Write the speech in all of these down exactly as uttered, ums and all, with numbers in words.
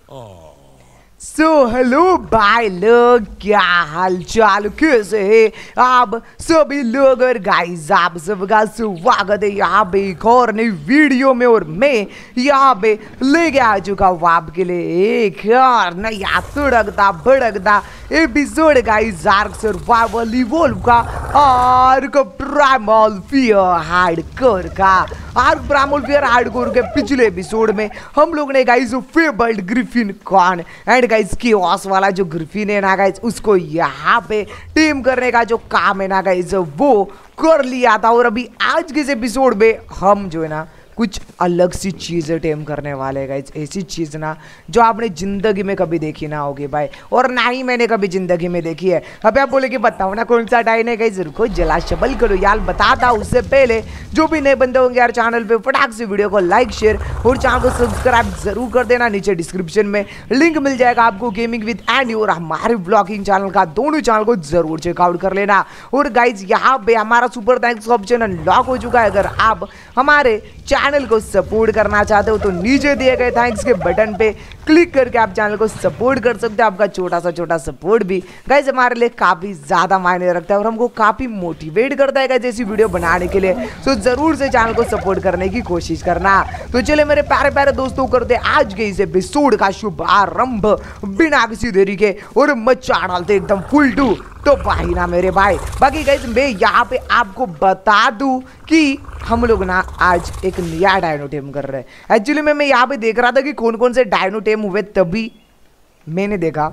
So hello भाई लोग, क्या हाल चाल, कैसे है आप सभी लोग। और गाइस आप सबका स्वागत है यहाँ पे एक और नई वीडियो में। और मैं यहाँ पे लेके आ चुका हूँ आपके लिए एक और नया तुड़कता भड़कता episode guys ark survival evolve का आर्क प्राइमल फियर हार्डकोर का। आर्क प्राइमल फियर हार्डकोर के पिछले एपिसोड में हम लोग ने गाइस फेबल्ड ग्रिफिन कॉन एंड गाइस कियोस वाला जो ग्रिफिन है ना गाइस, उसको यहाँ पे टीम करने का जो काम है ना गाइस वो कर लिया था। और अभी आज के इस एपिसोड में हम जो है ना कुछ अलग सी चीज़ें टेम करने वाले हैं गाइस। ऐसी चीज़ ना जो आपने ज़िंदगी में कभी देखी ना होगी भाई, और ना ही मैंने कभी ज़िंदगी में देखी है। अबे आप बोले कि बताओ ना कौन सा डाइन है गाइस, रुको जला शबल करो यार, बताता उससे पहले जो भी नए बंदे होंगे यार चैनल पे फटाक से वीडियो को लाइक शेयर और चैनल को सब्सक्राइब जरूर कर देना। नीचे डिस्क्रिप्शन में लिंक मिल जाएगा आपको गेमिंग विद एंड और हमारे ब्लॉगिंग चैनल का, दोनों चैनल को जरूर चेकआउट कर लेना। और गाइज यहाँ पे हमारा सुपर थैंक्स ऑप्शन अनलॉक हो चुका है। अगर आप हमारे चैनल को सपोर्ट करना चाहते हो तो नीचे दिए गए थैंक्स के बटन पे क्लिक करके आप चैनल को सपोर्ट कर सकते हो। आपका छोटा सा छोटा सपोर्ट भी गाइस हमारे लिए काफी ज्यादा मायने रखता है और हमको काफी मोटिवेट करता है गाइस ऐसी वीडियो बनाने के लिए। तो जरूर से चैनल को सपोर्ट करने की कोशिश करना। तो चले मेरे प्यारे प्यारे दोस्तों, करते आज के इस एपिसोड का शुभ आरंभ बिना किसी देरी के और मचा डालते एकदम फुल टू तो भाई ना मेरे भाई। बाकी गाइस मैं यहाँ पे आपको बता दूं कि हम लोग ना आज एक नया डायनो टेम कर रहे हैं। एक्चुअली में मैं यहाँ पे देख रहा था कि कौन कौन से डायनो टेम हुए, तभी मैंने देखा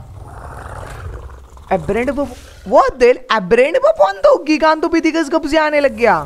एब्रेंड वो दिल एब्रेंड बफॉन तो गीगांतो पिथिकस कब से आने लग गया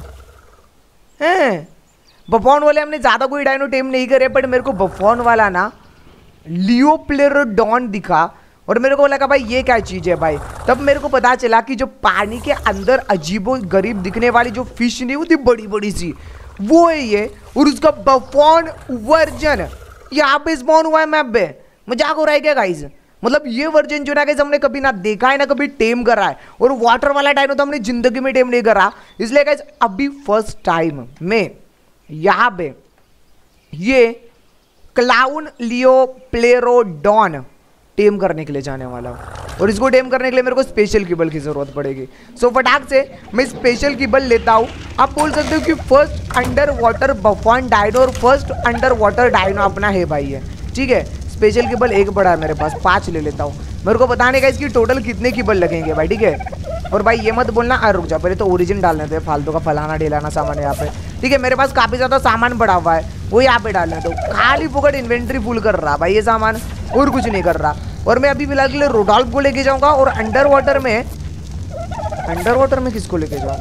हैं। बफॉन वाले हमने ज्यादा कोई डायनो टेम नहीं करे, बट मेरे को बफॉन वाला ना लियोप्लेरोडॉन दिखा और मेरे को लगा भाई ये क्या चीज़ है भाई। तब मेरे को पता चला कि जो पानी के अंदर अजीबो गरीब दिखने वाली जो फिश नहीं होती बड़ी बड़ी सी, वो है ये। और उसका बफॉन वर्जन यहाँ पे स्पॉन हुआ है मैप पे। मजाक हो रहा है क्या गाइस? मतलब ये वर्जन जो ना गाइस हमने कभी ना देखा है ना कभी टेम करा है। और वाटर वाला डायनो तो हमने जिंदगी में टेम नहीं करा, इसलिए गाइस अभी फर्स्ट टाइम में यहाँ पे ये क्लाउन लियोप्लेरोडॉन टेम करने के लिए जाने वाला हूँ। और इसको टेम करने के लिए मेरे को स्पेशल कीबल की जरूरत पड़ेगी। सो फटाक से मैं स्पेशल कीबल लेता हूँ। आप बोल सकते हो कि फर्स्ट अंडर वाटर बफॉन डायनो और फर्स्ट अंडर वाटर डायनो अपना है भाई है, ठीक है। स्पेशल कीबल एक बड़ा है मेरे पास, पाँच ले लेता हूँ। मेरे को बताने का इसकी टोटल कितने कीबल लगेंगे भाई, ठीक है। और भाई ये मत बोलना आ रुक जा, पहले तो ओरिजिन डालने दो, फालतू का फलाना ढेलाना सामान यहाँ पे, ठीक है। मेरे पास काफ़ी ज़्यादा सामान पड़ा हुआ है, वो यहाँ पे डालने दो। खाली फुकट इन्वेंट्री फुल कर रहा भाई ये सामान, और कुछ नहीं कर रहा। और मैं अभी फिलहाल के लिए रोडॉल्फ को लेके जाऊंगा। और अंडर वाटर में अंडर वाटर में किसको लेके जाऊँ?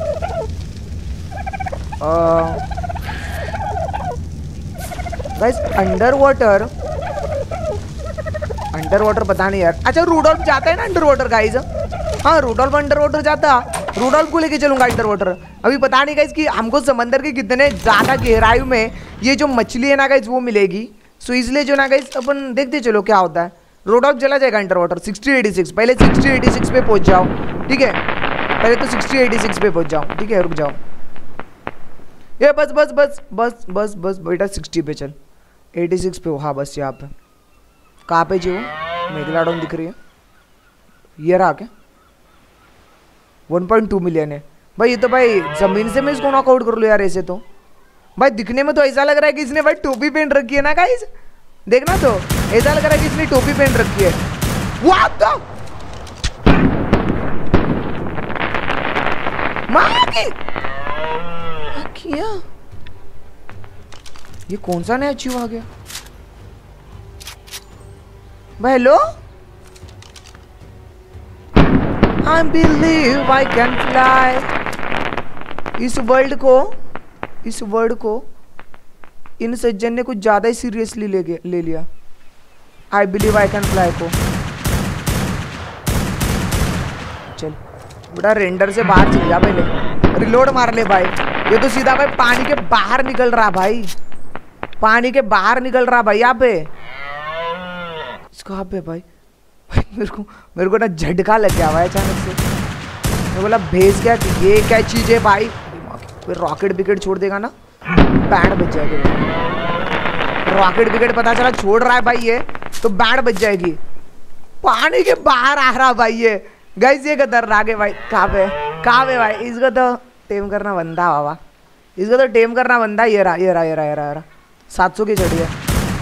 Guys under water under water पता नहीं यार। अच्छा रोडॉल्फ जाता है ना अंडर वाटर गाइस? हाँ रोडॉल्फ अंडर वाटर जाता, रोडॉल्फ को लेके चलूंगा अंडर वाटर। अभी पता नहीं गाइस कि हमको समंदर के कितने ज़्यादा गहराई में ये जो मछली है ना गाइस वो मिलेगी। सो इसलिए जो ना गाइस अपन देखते चलो क्या होता है। रोडॉल्फ चला जाएगा under water sixty eight six, पहले सिक्सटी एटी सिक्स पे पहुंच जाओ, ठीक है। पहले तो सिक्सटी एटी सिक्स पे पहुंच जाओ, ठीक है। रुक जाओ ये बस बस बस बस बस बस बेटा सिक्सटी पे चल, एटी सिक्स पे हो। हाँ बस यहाँ पे कहाँ पे जी वो मेगलाडोन दिख रही है, ये रहा क्या? वन पॉइंट टू मिलियन है भाई ये तो। भाई जमीन से मैं इसको नॉकआउट कर लो यार ऐसे तो। भाई दिखने में तो ऐसा लग रहा है कि इसने भाई टोपी पहन रखी है ना गाइस, देखना तो ऐसा लग रहा है कि इसने टोपी पहन रखी है। व्हाट द किया ये कौन सा नया अचीव आ गया भाई? Hello I believe I can fly। इस वर्ल्ड को इस वर्ड को इन सज्जन ने कुछ ज्यादा ही सीरियसली ले गया ले लिया। I believe I can fly को चल बेटा रेंडर से बाहर चल जा, पहले रिलोड मार ले भाई। ये तो सीधा भाई पानी के बाहर निकल रहा भाई, पानी के बाहर निकल रहा भाई यहाँ पे। कहाँ पे भाई? मेरे को मेरे को ना झटका लग गया भाई अचानक से। मैं बोला भेज क्या ये क्या चीज़ है भाई? फिर रॉकेट विकेट छोड़ देगा ना, बैंड बच जाएगा। रॉकेट विकेट पता चला छोड़ रहा है भाई ये, तो बैंड बज जाएगी। पानी के बाहर आ रहा भाई ये। गाइस ये खतरनाक है भाई। कहाँ पे कहाँ पे भाई? इसको तो टेम करना बनता बाबा, इसको तो टेम करना बनता। ये रहा ये रहा ये रहा ये रहा सात सौ की चढ़ी है।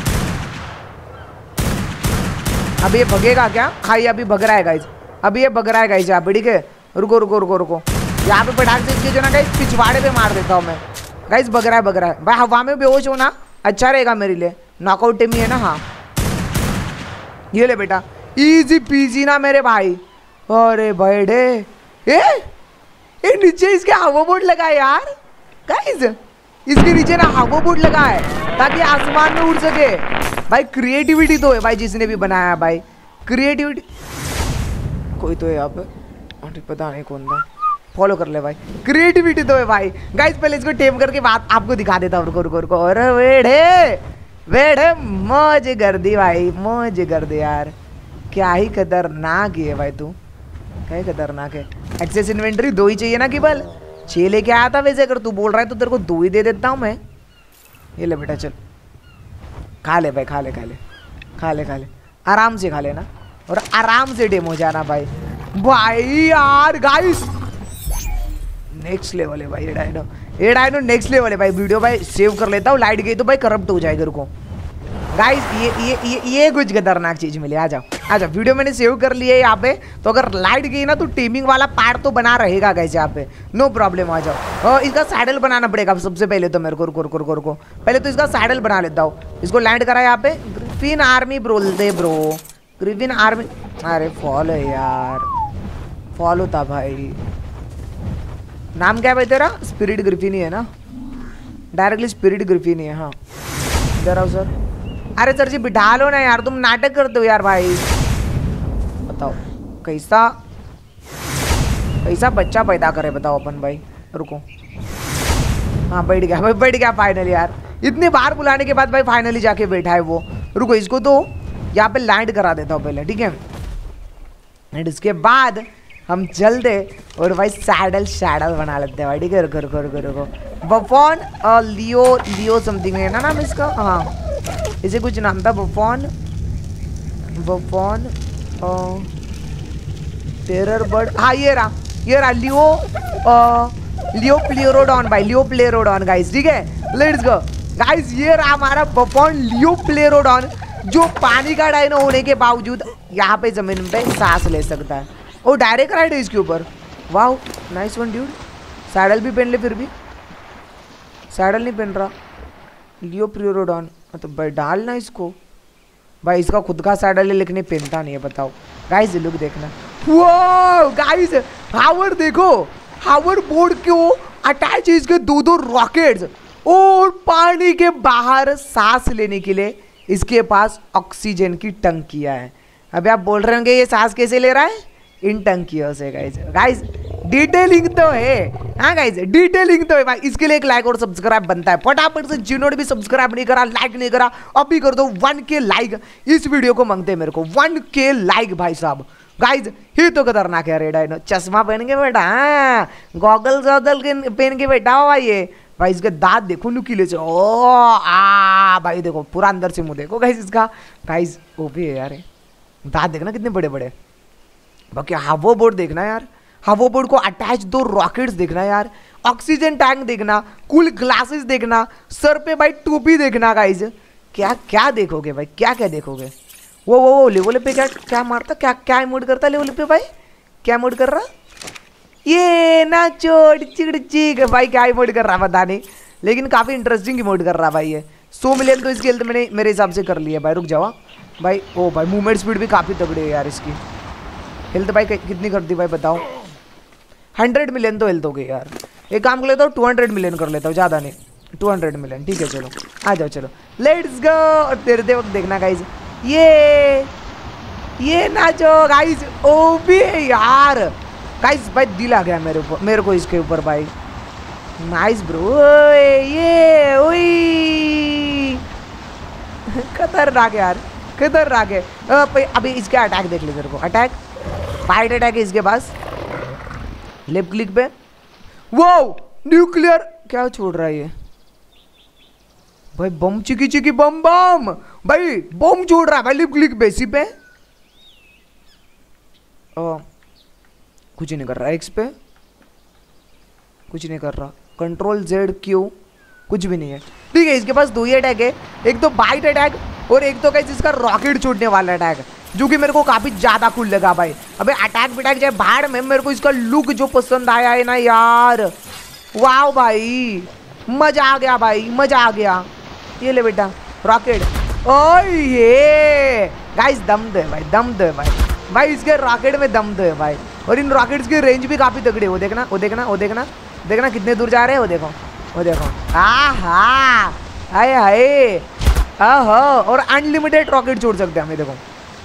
अभी ये भगेगा क्या? हाँ ये अभी भग रहा है गाइस, अभी ये भग रहा है गाइस यहाँ पे। ठीक है रुको रुको रुको रुको, यहाँ पे पटाख से इसके जो ना गाइस पिछवाड़े पे मार देता हूँ मैं। गाइस भग रहा है भग रहा है भाई। हवा में बेहोश होना अच्छा रहेगा मेरे लिए, नॉकआउट टीम ही है ना। हाँ ये ले बेटा, इजी पीजी ना मेरे भाई। अरे बड़े ए ये नीचे इसके होवरबोर्ड लगा है यार गाइस, इसके नीचे ना होवरबोर्ड लगा है ताकि आसमान में उड़ सके भाई। क्रिएटिविटी तो है भाई जिसने भी बनाया है भाई, क्रिएटिविटी। कोई तो है यहाँ पे, पता नहीं कौन था, फॉलो कर ले भाई। क्रिएटिविटी तो है भाई। गाइस पहले इसको टेम करके बात आपको दिखा देता हूँ। रुको रुको रुको। अरे वेड़े वेड़े मौज कर दी भाई, मौज कर दे यार। क्या ही खतरनाक है भाई तू, क्या ही खतरनाक है। एक्सेस इन्वेंटरी दो ही चाहिए ना केवल, छः लेके आया था वैसे। अगर तू बोल रहा है तो तेरे को दो ही दे देता हूँ मैं। ये ले बेटा चल खा ले भाई, खा ले खा ले खा ले खा ले आराम से खा लेना और आराम से डेम हो जाना भाई। भाई यार गाइस नेक्स्ट लेवल है भाई। ये डायनो ये डायनो नेक्स्ट लेवल है भाई। वीडियो भाई सेव कर लेता हूँ, लाइट गई तो भाई करप्ट हो जाएगा। रुको गाइस ये ये ये ये कुछ खतरनाक चीज मिली। आ जाओ आ जाओ, वीडियो मैंने सेव कर लिया है यहाँ पे। तो अगर लाइट गई ना तो टीमिंग वाला पार्ट तो बना रहेगा गाइस यहाँ पे, नो प्रॉब्लम। आ जाओ। और इसका सैडल बनाना पड़ेगा सबसे पहले तो मेरे को। रुको रुको रुको रुको, पहले तो इसका सैडल बना लेता हूँ। इसको लैंड करा यहाँ पे। ग्रिफिन आर्मी बोल दे ब्रो, ग्रिफिन आर्मी। अरे फॉलो यार, फॉलो था भाई। नाम क्या है भाई तेरा? स्पिरिट ग्रिफिन ही है ना, डायरेक्टली स्पिरिट ग्रिफिन ही है। हाँ इधर आओ सर। अरे सर जी बिठा लो ना यार, तुम नाटक करते हो यार भाई। बताओ कैसा कैसा बच्चा पैदा करे बताओ अपन भाई। रुको हाँ बैठ गया भाई, बैठ गया फाइनली यार। इतने बार बुलाने के बाद भाई फाइनली जाके बैठा है वो। रुको इसको तो यहाँ पे लैंड करा देता हूँ पहले, ठीक है। एंड इसके बाद हम चलते और भाई सैडल सैडल बना लेते हैं भाई। ठीक है रुको रुको रुको रुको। बफॉन और लियो लियो समथिंग है ना नाम इसका। हाँ इसे कुछ नाम था, बफॉन बफॉन टेरर बर्ड। हाँ ये रहा ये रहा लियो आ, लियो प्लेरोडॉन भाई, लियो प्लेरोडॉन गाइस। ठीक है लेट्स गो गाइस। ये रहा हमारा बफॉन लियो प्लेरोडॉन, जो पानी का डायनो होने के बावजूद यहाँ पे जमीन पे सांस ले सकता है। ओ डायरेक्ट राइड है इसके ऊपर। वाह नाइस वन ड्यूड। सैडल भी पहन ले, फिर भी सैडल नहीं पहन रहा। लियो प्लेरोडॉन तो भाई डालना इसको भाई। इसका खुद का सैडल है लेकिन पहनता नहीं है। बताओ गाइस लुक देखना। वो गाइस हावर देखो, हावर बोर्ड को अटैच है इसके दो दो रॉकेट्स। और पानी के बाहर सांस लेने के लिए इसके पास ऑक्सीजन की टंकियां है। अभी आप बोल रहे होंगे ये सांस कैसे ले रहा है? इन टंकियों से गाइस। गाइस डिटेलिंग तो है, हाँ गाइस डिटेलिंग तो है भाई। इसके लिए एक लाइक और सब्सक्राइब बनता है फटाफट से। जिन्होंने भी सब्सक्राइब नहीं करा, लाइक नहीं करा, अभी कर दो वन के लाइक। इस वीडियो को मांगते हैं मेरे को वन के लाइक भाई साहब। गाइस ये तो खतरनाक है। रेड आइनो चश्मा पहन के बैठा, हाँ गॉगल गॉगल पहन के बैठा हुआ ये भाई। इसके दांत देखो नुकीले से। ओ आ भाई देखो पूरा अंदर से मुंह देखो गाइस इसका। गाइस वो भी है यार, दांत देखना कितने बड़े बड़े। बाकी हावो बोर्ड देखना यार, हावो बोर्ड को अटैच दो रॉकेट्स देखना यार। ऑक्सीजन टैंक देखना, कूल ग्लासेस देखना, सर पे भाई टोपी देखना गाइस। क्या क्या देखोगे भाई, क्या क्या देखोगे। वो वो वो लेवल पे क्या क्या मारता, क्या क्या इमोट करता लेवल पे भाई, क्या इमोट कर रहा? ये ना चोट चिड़ चिक भाई, क्या इमोट कर रहा पता नहीं, लेकिन काफ़ी इंटरेस्टिंग इमोट कर रहा भाई ये। सौ मिलियन तो इसकी हेल्थ मैंने मेरे हिसाब से कर लिया भाई। रुक जाओ भाई। ओ भाई मूवमेंट स्पीड भी काफ़ी तगड़ी है यार इसकी। हेल्थ भाई कितनी कर दी भाई बताओ? हंड्रेड मिलियन तो हेल्थ हो गई यार। एक काम कर लेता हूँ टू हंड्रेड मिलियन कर लेता हूँ, ज़्यादा नहीं, टू हंड्रेड मिलियन ठीक है। चलो आ जाओ चलो लेट्स गो। और तेरे वक्त देखना गाइज, ये ये नाचो गाइज। ओ भी यार गाइज भाई दिल आ गया मेरे ऊपर, मेरे को इसके ऊपर भाई। Nice bro. ये ओई खतरनाक यार, खतरनाक है। अभी इसका अटैक देख ले तेरे को। अटैक फाइट अटैक है इसके पास। लेफ्ट क्लिक पे वो न्यूक्लियर क्या छोड़ रहा है ये भाई बम चिकी चिकी बम बम भाई बम छोड़ रहा है भाई लिप क्लिक बेसी पे। ओ, कुछ नहीं कर रहा एक्स पे, कुछ नहीं कर रहा। कंट्रोल जेड क्यू, कुछ भी नहीं है। ठीक है, इसके पास दो ही अटैक है, एक तो बाइट अटैक और एक तो गाइस इसका रॉकेट छोड़ने वाला अटैक, जो कि मेरे को काफी ज्यादा कूल लगा भाई। अबे अटैक बिटैक जाए भाड़ में, मेरे को इसका लुक जो पसंद आया है ना यार, वाह भाई मजा आ गया भाई, मजा आ गया। ये ले बेटा रॉकेट, ओए ये गाइस दम दे भाई, दम दे भाई, भाई इसके रॉकेट में दम दे भाई। और इन रॉकेट्स की रेंज भी काफी तगड़ी है। वो देखना वो देखना वो देखना देखना कितने दूर जा रहे हैं, वो देखो वो देखो, आहा हाय हाय आहा। और अनलिमिटेड रॉकेट छोड़ सकते हैं हमें, देखो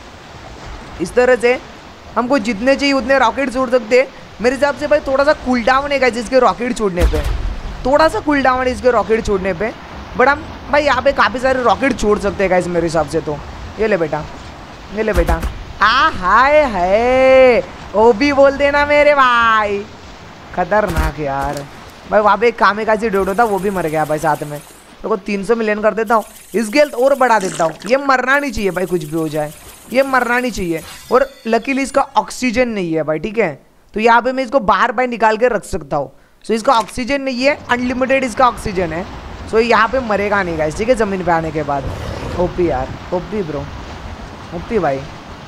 इस तरह से हमको जितने चाहिए उतने रॉकेट छोड़ सकते हैं। मेरे हिसाब से भाई थोड़ा सा कूल डाउन है जिसके रॉकेट छोड़ने पे, थोड़ा सा कूल डाउन है इसके रॉकेट छोड़ने पे, बट हम भाई यहाँ पे काफ़ी सारे रॉकेट छोड़ सकते हैं गाइस मेरे हिसाब से। तो ये ले बेटा, ये ले बेटा, आ हाय हाय ओ भी बोल देना मेरे भाई, खतरनाक यार। भाई वहाँ पे एक कामे का डोडो था, वो भी मर गया भाई साथ में। तो को तीन सौ मिलियन कर देता हूँ, इस गेल्थ और बढ़ा देता हूँ। ये मरना नहीं चाहिए भाई, कुछ भी हो जाए ये मरना नहीं चाहिए। और लकीली इसका ऑक्सीजन नहीं है भाई, ठीक है, तो यहाँ पे मैं इसको बाहर बाहर निकाल के रख सकता हूँ। सो इसका ऑक्सीजन नहीं है, अनलिमिटेड इसका ऑक्सीजन है। सो यहाँ पे मरेगा नहीं गाइस, ठीक है, ज़मीन पे आने के बाद। ओपी यार, ओपी ब्रो, ओपी भाई।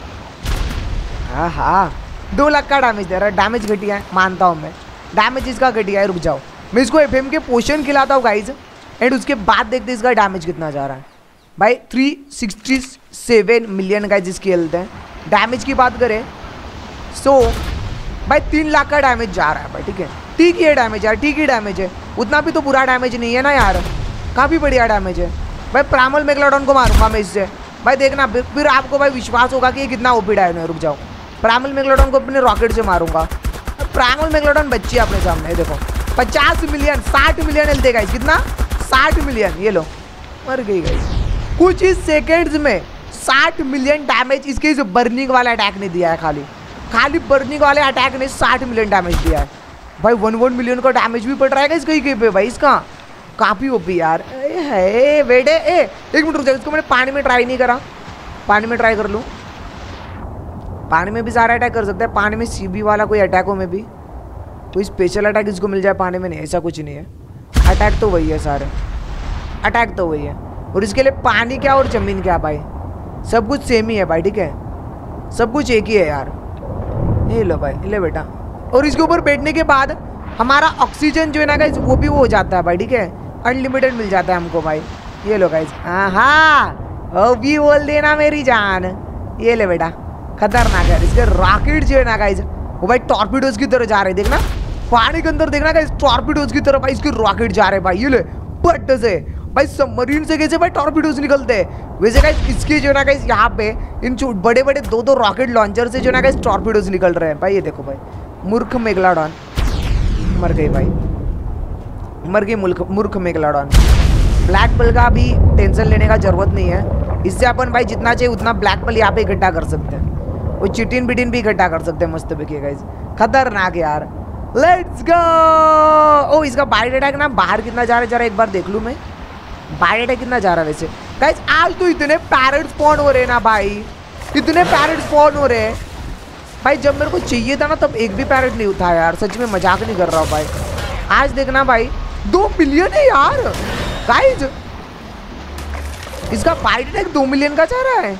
हाँ हाँ, दो लाख का डैमेज दे रहा है, डैमेज घटिया है मानता हूँ मैं, डैमेज इसका घटिया है। रुक जाओ, मैं इसको एफ एम के पोशन खिलाता हूँ गाइज, एंड उसके बाद देखते इसका डैमेज कितना जा रहा है भाई। Three sixty seven million guys इसकी हेल्थ है। डैमेज की बात करें सो भाई तीन लाख का डैमेज जा रहा है भाई, ठीक है, ठीक ही है डैमेज यार, ठीक ही डैमेज है, उतना भी तो बुरा डैमेज नहीं है ना यार, काफ़ी बढ़िया डैमेज है भाई। प्रामल मेगलोडॉन को मारूंगा मैं इससे भाई, देखना फिर आपको भाई विश्वास होगा कि ये कितना ओपी डायनो है। रुक जाओ, प्रामल मेगलोडॉन को अपने रॉकेट से मारूंगा। प्रामल मेगलोडॉन बच्ची है अपने सामने, देखो पचास मिलियन साठ मिलियन हेल्थ देगा, कितना साठ मिलियन, ये लो मर गई गई। कुछ ही सेकेंड्स में साठ मिलियन डैमेज इसके इस बर्निंग वाला अटैक ने दिया है, खाली खाली बर्निंग वाले अटैक ने साठ मिलियन डैमेज दिया है भाई। वन वन मिलियन का डैमेज भी पड़ रहा है इसका ही पे भाई, इसका काफ़ी ओपी यार है बेटे। ए एक मिनट रुक जाओ, इसको मैंने पानी में ट्राई नहीं करा, पानी में ट्राई कर लूँ। पानी में भी सारा अटैक कर सकता है, पानी में सीबी वाला कोई अटैक हो में भी, कोई स्पेशल अटैक इसको मिल जाए पानी में, नहीं ऐसा कुछ नहीं है। अटैक तो वही है सारे, अटैक तो वही है। और इसके लिए पानी क्या और ज़मीन क्या भाई, सब कुछ सेम ही है भाई, ठीक है, सब कुछ एक ही है यार। ये लो भाई, ले बेटा। और इसके ऊपर बैठने के बाद हमारा ऑक्सीजन जो है ना गाइस वो भी वो हो जाता है भाई, ठीक है, अनलिमिटेड मिल जाता है हमको भाई। ये लो गाइस, हाँ ओ भी बोल देना मेरी जान। ये ले बेटा, खतरनाक है। इसके रॉकेट जो है ना गाइस वो भाई टॉर्पीडोज की तरह जा रहे, देखना पानी के अंदर देखना गाइस, टॉर्पीडोज की तरह भाई इसके रॉकेट जा रहे भाई। ये ले बट से भाई सबमरीन से कैसे भाई टॉर्पीडोज निकलते हैं, वैसे गाइस इसके जो है ना गाइस यहाँ पे इन बड़े बड़े दो दो रॉकेट लॉन्चर से जो है ना गाइस टॉर्पीडोज निकल रहे हैं भाई। ये देखो भाई, मूर्ख मेगलाडॉन मर गई भाई, मर गई मूर्ख मूर्ख मेगलाडॉन। ब्लैक पल का भी टेंशन लेने का जरूरत नहीं है, इससे अपन भाई जितना चाहिए उतना ब्लैक पल यहाँ पे इकट्ठा कर सकते हैं, वो चिटिन बिटिन भी इकट्ठा कर सकते हैं मस्त पे गाइस, खतरनाक यार। Let's go. ओ इसका बाइट अटैक ना बाहर कितना जा रहा है जरा एक बार देख लूँ मैं, बाइट अटैक कितना जा रहा है वैसे गाइस। आज तो इतने पैरेट स्पॉन हो रहे हैं ना भाई, इतने पैरेट स्पॉन हो रहे हैं भाई, जब मेरे को चाहिए था ना तब एक भी पैरेट नहीं उठा यार, सच में मजाक नहीं कर रहा हूँ भाई। आज देखना भाई दो मिलियन है यार गाइस, इसका बाइट अटैक दो मिलियन का जा रहा है।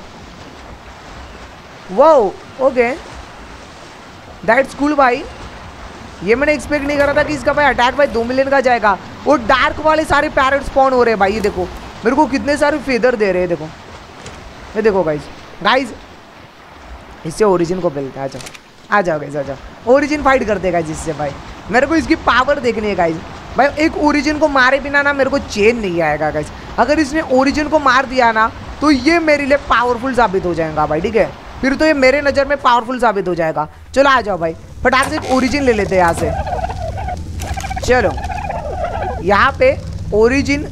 वाओ ओके दैट्स कूल भाई, ये मैंने एक्सपेक्ट नहीं करा था कि इसका भाई अटैक भाई दो मिलियन का जाएगा। और डार्क वाले सारे पैरेट स्पॉन हो रहे हैं भाई, ये देखो मेरे को कितने सारे फेदर दे रहे हैं, देखो ये देखो गाइस गाइस इससे ओरिजिन को मिलता है। आ जाओ आ जाओ गाइस, आ जाओ ओरिजिन फाइट करते गाइस इससे भाई, मेरे को इसकी पावर देखनी है गाइस। भाई एक ओरिजिन को मारे बिना ना मेरे को चैन नहीं आएगा गाइस, अगर इसने ओरिजिन को मार दिया ना तो ये मेरे लिए पावरफुल साबित हो जाएगा भाई, ठीक है, फिर तो ये मेरे नज़र में पावरफुल साबित हो जाएगा। चलो आ जाओ भाई फटाक से एक ओरिजिन ले लेते हैं यहाँ से। चलो यहाँ पे ओरिजिन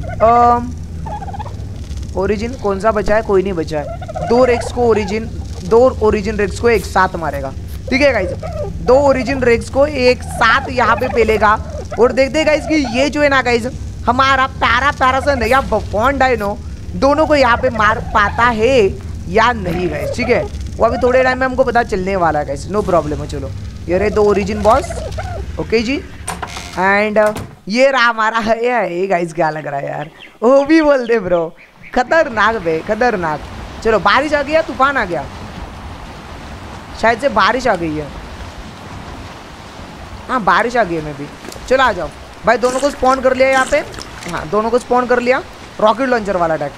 ओरिजिन कौन सा बचा है, कोई नहीं बचा है। दो रेक्स को ओरिजिन दो ओरिजिन रेक्स को एक साथ मारेगा, ठीक है गाइस, दो ओरिजिन रेक्स को एक साथ यहाँ पे पेलेगा। और देखते हैं गाइस कि ये जो है ना गाइस हमारा प्यारा प्यारा सा नया बफॉन डायनो दोनों को यहाँ पे मार पाता है या नहीं गाइस, ठीक है। वो अभी थोड़े टाइम में हमको पता चलने वाला है गाइस, नो प्रॉब्लम है। चलो ये रहे दो ओरिजिन बॉस, ओके जी। एंड ये रहा हमारा है गाइस, क्या लग रहा है यार, वो भी बोल दे ब्रो, खतरनाक बे खतरनाक। चलो बारिश आ गई या तूफान आ गया, शायद से बारिश आ गई है, हाँ बारिश आ गई है मैं भी। चलो आ जाओ भाई, दोनों को स्पॉन कर लिया यहाँ पे, हाँ दोनों को स्पॉन कर लिया। रॉकेट लॉन्चर वाला अटैक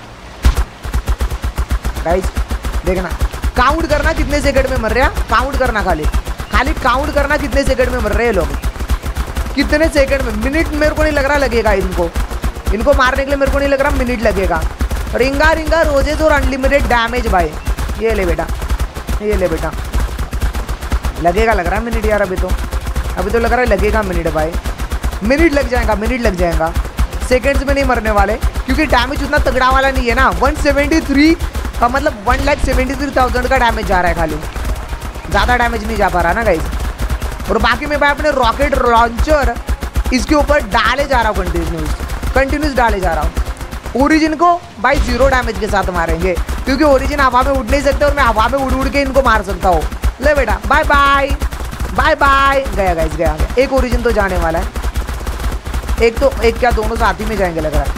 गाइस, देखना काउंट करना कितने सेकंड में मर रहे हैं, काउंट करना खाली खाली काउंट करना कितने सेकंड में मर रहे हैं लोग, कितने सेकंड में। मिनट मेरे को नहीं लग रहा लगेगा इनको इनको मारने के लिए, मेरे को नहीं लग रहा मिनट लगेगा। रिंगा रिंगा रोजेज और अनलिमिटेड डैमेज भाई, ये ले बेटा ये ले बेटा, लगेगा लग रहा है मिनट यार, अभी तो अभी तो लग रहा है लगेगा मिनट भाई, मिनट लग जाएगा मिनट लग जाएगा, सेकंड्स में नहीं मरने वाले क्योंकि डैमेज उतना तगड़ा वाला नहीं है ना। वन सेवेंटी थ्री का मतलब one lakh seventy three thousand का डैमेज जा रहा है खाली, ज़्यादा डैमेज नहीं जा पा रहा ना गाइस। और बाकी मैं भाई अपने रॉकेट लॉन्चर इसके ऊपर डाले जा रहा हूँ, कंटिन्यूस कंटिन्यूस डाले जा रहा हूँ। ओरिजिन को भाई जीरो डैमेज के साथ मारेंगे क्योंकि ओरिजिन हवा में उड़ नहीं सकते और मैं हवा में उड़ उड़ के इनको मार सकता हूँ। ले बेटा बाय बाय बाय बाय, गया गाइस गया, गया। एक ओरिजिन तो जाने वाला है, एक तो एक क्या दोनों साथ ही में जाएंगे लग रहा है,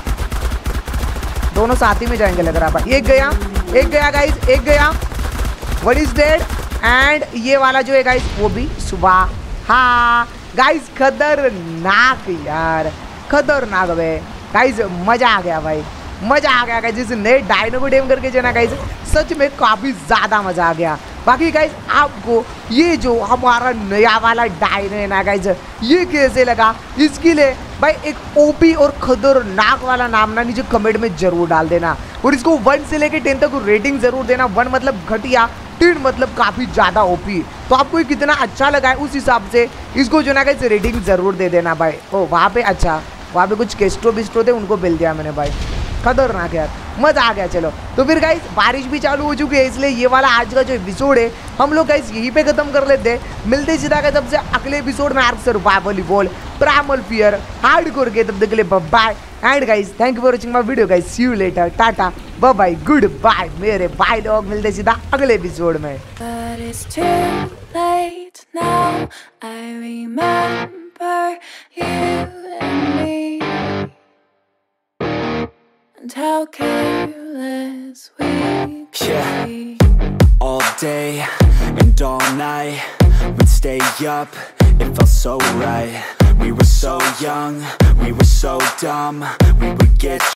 दोनों साथ ही में जाएंगे लग रहा है भाई। एक गया एक गया गाइस, एक गया, वन इज डेड। एंड ये वाला जो है गाइस वो भी सुबह, हाँ गाइस खतरनाक यार, खतरनाक भाई गाइस, मजा आ गया भाई, मजा आ गया गाइस। जिस नए डायनो को डेम करके जो ना गाइस सच में काफ़ी ज़्यादा मजा आ गया। बाकी गाइस आपको ये जो हमारा नया वाला डायनो है ना गाइस, ये कैसे लगा, इसके लिए भाई एक ओपी और खतरनाक वाला नाम ना नीचे कमेंट में जरूर डाल देना और इसको वन से लेके टेन तक रेटिंग जरूर देना। वन मतलब घटिया, टेन मतलब काफ़ी ज़्यादा ओपी, तो आपको ये कितना अच्छा लगा है उस हिसाब से इसको जो ना गाइस रेटिंग जरूर दे देना भाई। ओ वहाँ पे अच्छा वहाँ पे कुछ केस्ट्रो बिस्ट्रो थे उनको बिल दिया मैंने भाई, खतरनाक यार, मजा आ गया। चलो तो फिर गाइस बारिश भी चालू हो चुकी है, इसलिए ये वाला आज का जो एपिसोड है हम लोग गाइस यहीं पे खत्म कर लेते हैं। मिलते सीधा का सबसे अगले एपिसोड में ark survival evolve primal fear hardcore के, तब तक के लिए bye bye. And guys thank you for watching my video guys, see you later, tata bye bye goodbye मेरे भाई लोग, मिलते सीधा अगले एपिसोड में। And how careless we could yeah. be. All day and all night we'd stay up, it felt so right. We were so young, we were so dumb, we would get